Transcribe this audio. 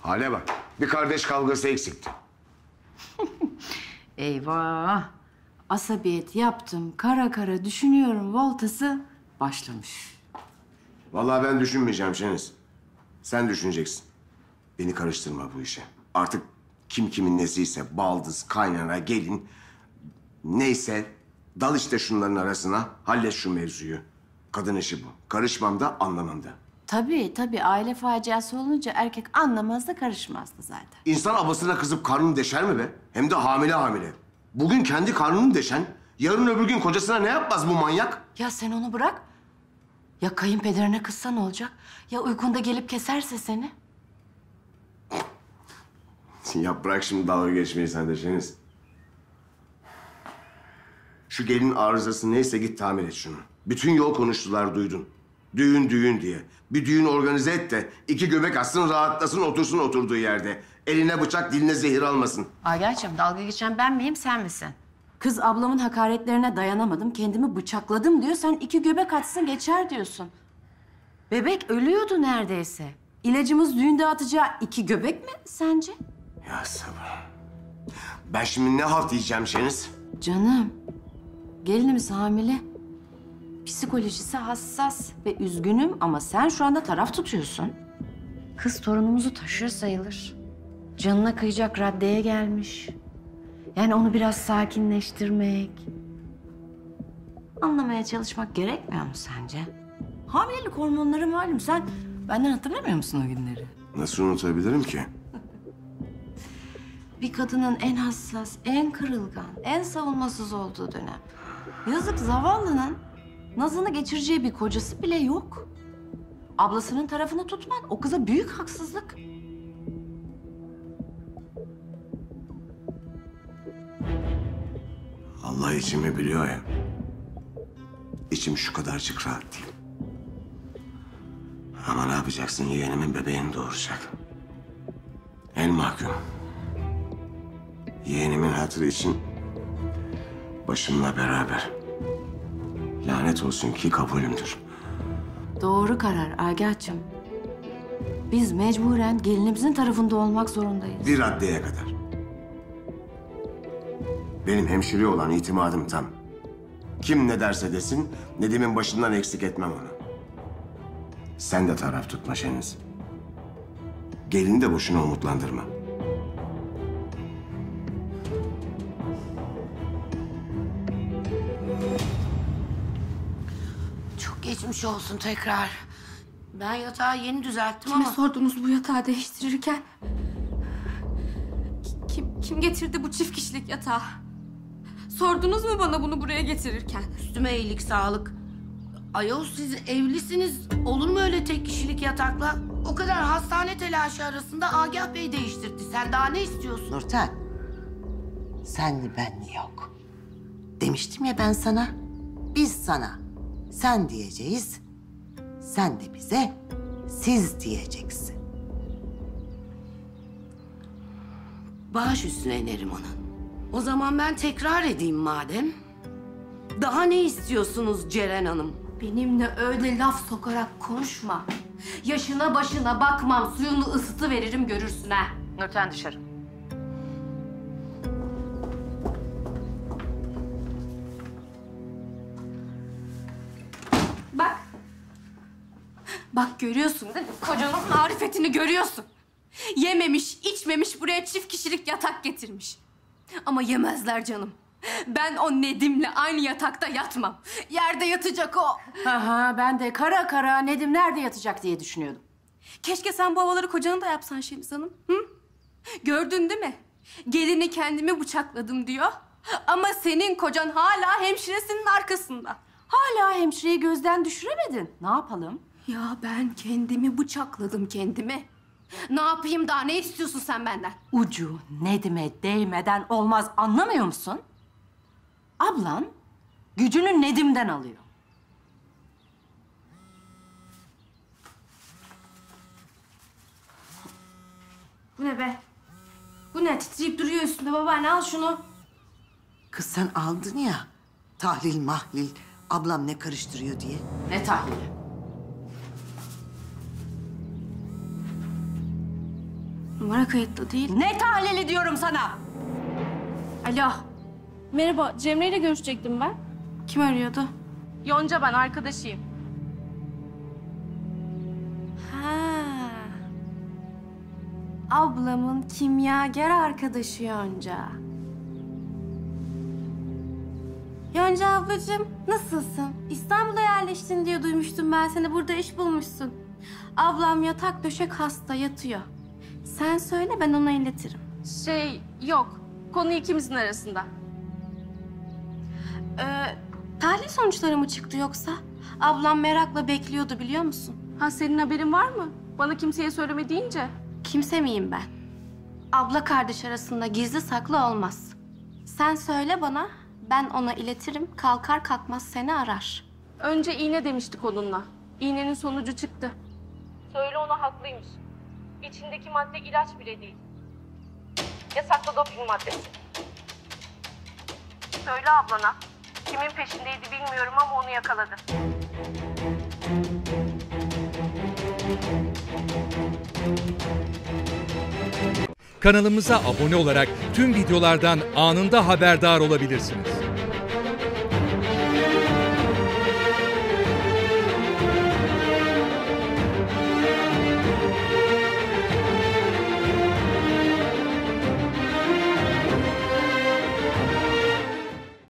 Hale bak. Bir kardeş kavgası eksikti. Eyvah. Asabiyet yaptım. Kara kara düşünüyorum voltası başlamış. Vallahi ben düşünmeyeceğim Şeniz. Sen düşüneceksin. Beni karıştırma bu işe. Artık kim kimin nesiyse baldız, kaynana, gelin... Neyse dal işte şunların arasına. Hallet şu mevzuyu. Kadın işi bu. Karışmam da anlamam da. Tabii aile faciası olunca erkek anlamaz da karışmazdı zaten. İnsan ablasına kızıp karnını deşer mi be? Hem de hamile. Bugün kendi karnını deşen, yarın öbür gün kocasına ne yapmaz bu manyak? Ya sen onu bırak. Ya kayınpederine kızsa ne olacak? Ya uykunda gelip keserse seni? Ya bırak şimdi dalga geçmeyi sen de Şeniz. Şu gelin arızası neyse git tamir et şunu. Bütün yol konuştular duydun. Düğün diye. Bir düğün organize et de 2 göbek atsın, rahatlasın, otursun oturduğu yerde. Eline bıçak, diline zehir almasın. Gerçekten dalga geçen ben miyim, sen misin? Kız ablamın hakaretlerine dayanamadım, kendimi bıçakladım diyor. Sen 2 göbek atsın geçer diyorsun. Bebek ölüyordu neredeyse. İlacımız düğünde atacağı 2 göbek mi sence? Ya sabır. Ben şimdi ne halt yiyeceğim Şeniz? Canım, gelinimiz hamile. Psikolojisi hassas ve üzgünüm ama sen şu anda taraf tutuyorsun. Kız torunumuzu taşır sayılır. Canına kıyacak raddeye gelmiş. Yani onu biraz sakinleştirmek, anlamaya çalışmak gerekmiyor mu sence? Hamilelik hormonları malum. Sen benden hatırlamıyor musun o günleri? Nasıl unutabilirim ki? Bir kadının en hassas, en kırılgan, en savunmasız olduğu dönem. Yazık zavallının nazını geçireceği bir kocası bile yok. Ablasının tarafını tutman o kıza büyük haksızlık. Allah içimi biliyor ya. İçim şu kadarcık rahat değil. Ama ne yapacaksın? Yeğenimin bebeğini doğuracak. El mahkum. Yeğenimin hatırı için başımla beraber. Lanet olsun ki kabulümdür. Doğru karar Agah'cığım. Biz mecburen gelinimizin tarafında olmak zorundayız. Bir raddeye kadar. Benim hemşire olan itimadım tam. Kim ne derse desin, Nedim'in başından eksik etmem onu. Sen de taraf tutma Şeniz. Gelini de boşuna umutlandırma. Çok geçmiş olsun tekrar. Ben yatağı yeni düzelttim Kime ama... sordunuz bu yatağı değiştirirken? Kim getirdi bu çift kişilik yatağı? Sordunuz mu bana bunu buraya getirirken? Üstüme iyilik, sağlık. Ayol siz evlisiniz. Olur mu öyle tek kişilik yatakla? O kadar hastane telaşı arasında Agah Bey değiştirdi. Sen daha ne istiyorsun? Nurten, senli benli yok. Demiştim ya ben sana, biz sana sen diyeceğiz, sen de bize siz diyeceksin. Baş üstüne Neriman'ın. O zaman ben tekrar edeyim madem. Daha ne istiyorsunuz Ceren Hanım? Benimle öyle laf sokarak konuşma. Yaşına başına bakmam, suyunu ısıtıveririm görürsün ha. Nurten dışarı. Bak. Bak görüyorsun değil mi? Kocanın marifetini görüyorsun. Yememiş, içmemiş buraya çift kişilik yatak getirmiş. Ama yemezler canım. Ben o Nedim'le aynı yatakta yatmam. Yerde yatacak o. Ben de kara kara Nedim nerede yatacak diye düşünüyordum. Keşke sen bu havaları kocana da yapsan Şeniz Hanım. Hı? Gördün değil mi? Gelini kendimi bıçakladım diyor. Ama senin kocan hala hemşiresinin arkasında. Hala hemşireyi gözden düşüremedin. Ne yapalım? Ya ben kendimi bıçakladım kendimi. Ne yapayım daha, ne istiyorsun sen benden? Ucu Nedim'e değmeden olmaz, anlamıyor musun? Ablan gücünü Nedim'den alıyor. Bu ne be? Bu ne? Titreyip duruyor üstünde babaanne, al şunu. Kız sen aldın ya, tahlil mahlil, ablam ne karıştırıyor diye. Ne tahlili? Numara kayıtlı değil. Ne tahlili diyorum sana? Alo. Merhaba, Cemre ile görüşecektim ben. Kim arıyordu? Yonca ben, arkadaşıyım. Ha. Ablamın kimyager arkadaşı Yonca. Yonca ablacığım, nasılsın? İstanbul'a yerleştin diye duymuştum ben seni. Burada iş bulmuşsun. Ablam yatak döşek hasta yatıyor. Sen söyle, ben ona iletirim. Yok. Konu ikimizin arasında. Tahlil sonuçları mı çıktı yoksa? Ablam merakla bekliyordu, biliyor musun? Ha, senin haberin var mı? Bana kimseye söyleme deyince. Kimse miyim ben? Abla kardeş arasında gizli saklı olmaz. Sen söyle bana, ben ona iletirim. Kalkar kalkmaz seni arar. Önce iğne demiştik onunla. İğnenin sonucu çıktı. Söyle ona, haklıymış. İçindeki madde ilaç bile değil. Yasaklı doping maddesi. Söyle ablana. Kimin peşindeydi bilmiyorum ama onu yakaladı. Kanalımıza abone olarak tüm videolardan anında haberdar olabilirsiniz.